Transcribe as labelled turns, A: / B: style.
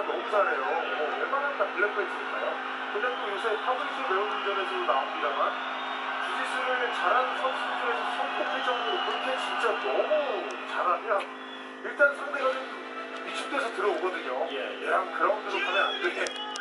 A: 너무 잘해요. 웬만하면 다 블랙벨트니까요. 근데 또 요새 파브리스 배우는전에서도 나옵니다만 주짓수를 잘하는 선수 중에서 손꼽힐 정도로 그렇게 진짜 너무 잘하면 일단 상대가 좀 위축돼서 들어오거든요. 그냥 그라운드로 가면 안 돼.